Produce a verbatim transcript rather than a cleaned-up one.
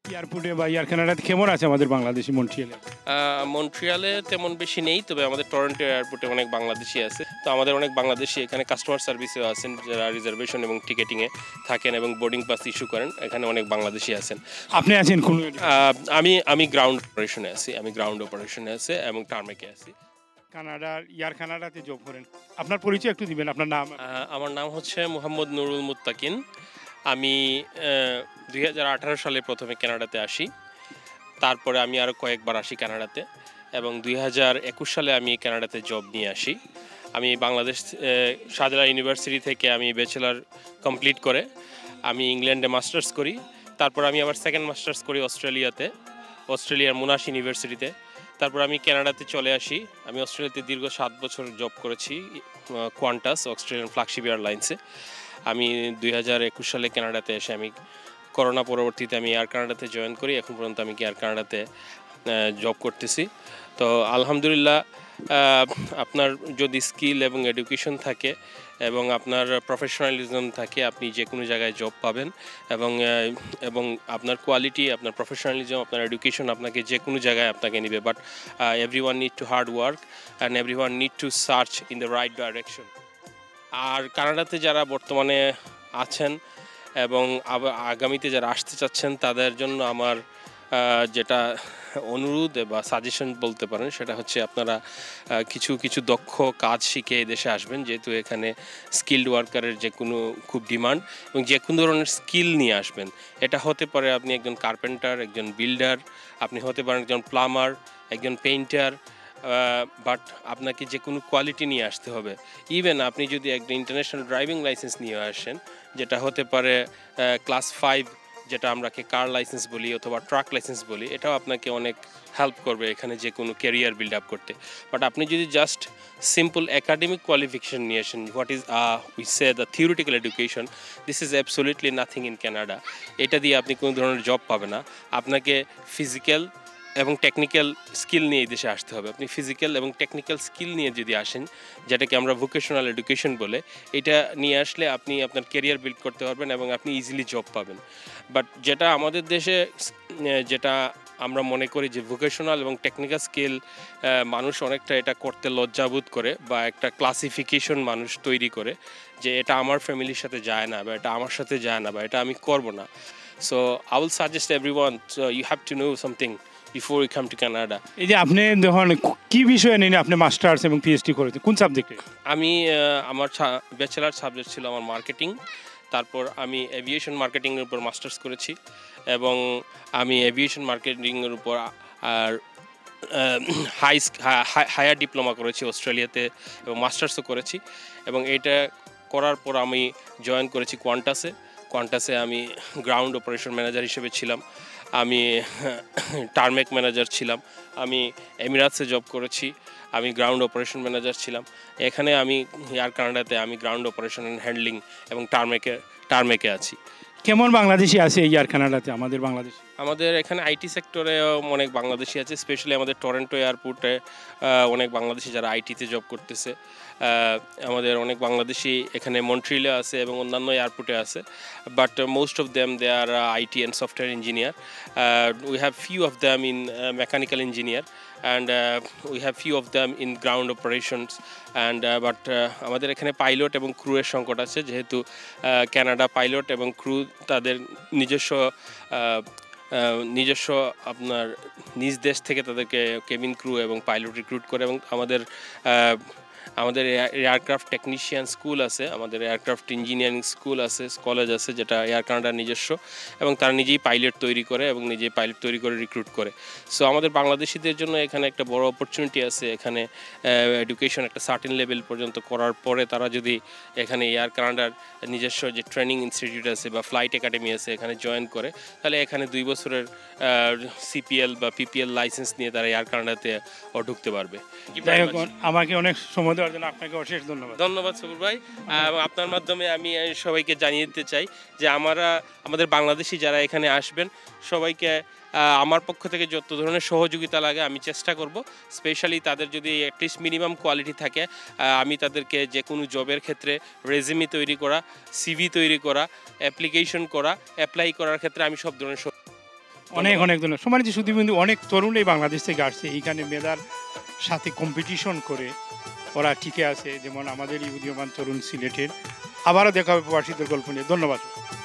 এয়ারপোর্টে বা এয়ার কানাডাতে কেমন আছে আমাদের বাংলাদেশি মন্ট্রিয়ালে? আহ, মন্ট্রিয়ালে তেমন বেশি নেই, তবে আমাদের টরন্টো এয়ারপোর্টে অনেক বাংলাদেশি আছে। তো আমাদের অনেক বাংলাদেশি এখানে কাস্টমার সার্ভিসেও আছেন, যারা রিজার্ভেশন এবং টিকেটিংয়ে থাকেন এবং বোর্ডিং পাস ইস্যু করেন। এখানে অনেক বাংলাদেশি আছেন। আপনি আছেন কোন? আহ, আমি আমি গ্রাউন্ড অপারেশনে আছি আমি গ্রাউন্ড অপারেশনে আছি এবং টার্মেকে আছি। কানাডার এয়ার কানাডাতে জব করেন, আপনার পরিচয় একটু দিবেন, আপনার নাম? আহ, আমার নাম হচ্ছে মোহাম্মদ নুরুল মুত্তাকিন। আমি দুই হাজার আঠারো সালে প্রথমে কানাডাতে আসি, তারপরে আমি আরও কয়েকবার আসি কানাডাতে, এবং দুই হাজার একুশ সালে আমি কানাডাতে জব নিয়ে আসি। আমি বাংলাদেশ শাহজালাল ইউনিভার্সিটি থেকে আমি ব্যাচেলার কমপ্লিট করে আমি ইংল্যান্ডে মাস্টার্স করি। তারপর আমি আবার সেকেন্ড মাস্টার্স করি অস্ট্রেলিয়াতে, অস্ট্রেলিয়ার মোনাশ ইউনিভার্সিটিতে। তারপর আমি কানাডাতে চলে আসি। আমি অস্ট্রেলিয়াতে দীর্ঘ সাত বছর জব করেছি কোয়ান্টাস অস্ট্রেলিয়ান ফ্ল্যাগশিপ এয়ারলাইন্সে। আমি দুই হাজার একুশ সালে কানাডাতে এসে আমি করোনা পরবর্তীতে আমি এয়ার কানাডাতে জয়েন করি। এখন পর্যন্ত আমি এয়ার কানাডাতে জব করতেছি। তো আলহামদুলিল্লাহ, আপনার যদি স্কিল এবং এডুকেশন থাকে এবং আপনার প্রফেশনালিজম থাকে, আপনি যে কোনো জায়গায় জব পাবেন। এবং এবং আপনার কোয়ালিটি, আপনার প্রফেশনালিজম, আপনার এডুকেশন আপনাকে যে কোনো জায়গায় আপনাকে নেবে। But everyone need to hard work and everyone need to search in the right direction. আর কানাডাতে যারা বর্তমানে আছেন এবং আগামীতে যারা আসতে চাচ্ছেন, তাদের জন্য আমার যেটা অনুরোধ বা সাজেশন বলতে পারেন, সেটা হচ্ছে আপনারা কিছু কিছু দক্ষ কাজ শিখে দেশে আসবেন, যেহেতু এখানে স্কিল্ড ওয়ার্কারের যে কোনো খুব ডিমান্ড, এবং যে কোনো ধরনের স্কিল নিয়ে আসবেন। এটা হতে পারে আপনি একজন কার্পেন্টার, একজন বিল্ডার, আপনি হতে পারেন একজন প্লামার, একজন পেইন্টার, বাট আপনাকে যে কোনো কোয়ালিটি নিয়ে আসতে হবে। ইভেন আপনি যদি একটা ইন্টারন্যাশনাল ড্রাইভিং লাইসেন্স নিয়ে আসেন, যেটা হতে পারে ক্লাস ফাইভ, যেটা আমরাকে কার লাইসেন্স বলি অথবা ট্রাক লাইসেন্স বলি, এটাও আপনাকে অনেক হেল্প করবে এখানে যে কোনো ক্যারিয়ার বিল্ড আপ করতে। বাট আপনি যদি জাস্ট সিম্পল একাডেমিক কোয়ালিফিকেশন নিয়ে আসেন, what is we say the theoretical education, this is absolutely nothing in Canada. এটা দিয়ে আপনি কোনো ধরনের জব পাবেন না। আপনাকে ফিজিক্যাল এবং টেকনিক্যাল স্কিল নিয়ে এই দেশে আসতে হবে। আপনি ফিজিক্যাল এবং টেকনিক্যাল স্কিল নিয়ে যদি আসেন, যেটাকে আমরা ভোকেশনাল এডুকেশন বলে, এটা নিয়ে আসলে আপনি আপনার ক্যারিয়ার বিল্ড করতে পারবেন এবং আপনি ইজিলি জব পাবেন। বাট যেটা আমাদের দেশে, যেটা আমরা মনে করি যে ভোকেশনাল এবং টেকনিক্যাল স্কিল, মানুষ অনেকটা এটা করতে লজ্জাবোধ করে বা একটা ক্লাসিফিকেশন মানুষ তৈরি করে যে এটা আমার ফ্যামিলির সাথে যায় না, বা এটা আমার সাথে যায় না, বা এটা আমি করব না। So I will suggest everyone, you have to know something before you come to Canada. এই যে আপনি দেখুন কি বিষয়ে নিয়ে আপনি মাস্টার্স এবং পিএইচডি করেছেন, কোন সাবজেক্টে? আমি আমার ব্যাচেলার সাবজেক্ট ছিল আমার মার্কেটিং। তারপর আমি এভিয়েশন মার্কেটিংয়ের উপর মাস্টার্স করেছি, এবং আমি এভিয়েশন মার্কেটিংয়ের উপর আর হাই হায়ার ডিপ্লোমা করেছি অস্ট্রেলিয়াতে, এবং মাস্টার্সও করেছি। এবং এটা করার পর আমি জয়েন করেছি কোয়ান্টাসে। কোয়ান্টাসে আমি গ্রাউন্ড অপারেশন ম্যানেজার হিসেবে ছিলাম, আমি টার্মেক ম্যানেজার ছিলাম, আমি এমিরাটসে জব করেছি, আমি গ্রাউন্ড অপারেশন ম্যানেজার ছিলাম। এখানে আমি এয়ার কানাডাতে আমি গ্রাউন্ড অপারেশন অ্যান্ড হ্যান্ডলিং এবং টার্মেকে টার্মেকে আছি। কেমন বাংলাদেশি আছে এয়ার কানাডাতে? আমাদের বাংলাদেশ আমাদের এখানে আইটি সেক্টরে অনেক বাংলাদেশি আছে, স্পেশালি আমাদের টরন্টো এয়ারপোর্টে অনেক বাংলাদেশি যারা আইটিতে জব করতেছে। আমাদের অনেক বাংলাদেশি এখানে মন্ট্রিলে আছে এবং অন্যান্য এয়ারপোর্টে আছে, but most of them they are IT and software engineer. We have few of them in mechanical engineer and we have few of them in ground operations and but আমাদের এখানে পাইলট এবং ক্রুয়ের সংকট আছে, যেহেতু কানাডা পাইলট এবং crew তাদের নিজস্ব নিজস্ব আপনার নিজ দেশ থেকে তাদেরকে কেবিন ক্রু এবং পাইলট রিক্রুট করে। এবং আমাদের আমাদের এয়ারক্রাফট টেকনিশিয়ান স্কুল আছে, আমাদের এয়ারক্রাফট ইঞ্জিনিয়ারিং স্কুল আছে, কলেজ আছে, যেটা এয়ার কানাডার নিজস্ব, এবং তারা নিজেই পাইলট তৈরি করে এবং নিজেই পাইলট তৈরি করে রিক্রুট করে। সো আমাদের বাংলাদেশিদের জন্য এখানে একটা বড় অপরচুনিটি আছে। এখানে এডুকেশন একটা সার্টেন লেভেল পর্যন্ত করার পরে তারা যদি এখানে এয়ার কানাডার নিজস্ব যে ট্রেনিং ইনস্টিটিউট আছে বা ফ্লাইট একাডেমি আছে, এখানে জয়েন করে, তাহলে এখানে দুই বছরের সিপিএল বা পিপিএল লাইসেন্স নিয়ে তারা এয়ার কানাডাতে ঢুকতে পারবে। আমাকে অনেক সময় দেওয়ার জন্য আপনাকে অশেষ ধন্যবাদ। ধন্যবাদ সবুর ভাই। আপনার মাধ্যমে আমি সবাইকে জানিয়ে দিতে চাই যে আমরা আমাদের বাংলাদেশি যারা এখানে আসবেন, সবাইকে আমার পক্ষ থেকে যত ধরনের সহযোগিতা লাগে আমি চেষ্টা করব। স্পেশালি তাদের যদি অ্যাটলিস্ট মিনিমাম কোয়ালিটি থাকে, আমি তাদেরকে যে কোনো জবের ক্ষেত্রে রেজিউমি তৈরি করা, সিভি তৈরি করা, অ্যাপ্লিকেশন করা, অ্যাপ্লাই করার ক্ষেত্রে আমি সব ধরনের অনেক অনেক ধন্যবাদ। সম্মানিত সুধীবৃন্দু, অনেক তরুণ এই বাংলাদেশ থেকে আসছে এইখানে মেধার সাথে কম্পিটিশন করে ওরা টিকে আছে, যেমন আমাদের উদীয়মান তরুণ সিলেটের। আবারও দেখা হবে প্রবাসীদের গল্প নিয়ে। ধন্যবাদ।